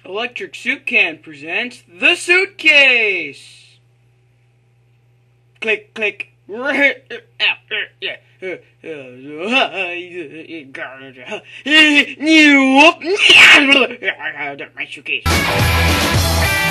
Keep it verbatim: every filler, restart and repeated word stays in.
Electric Soup Can presents The Suitcase! Click, click. My suitcase.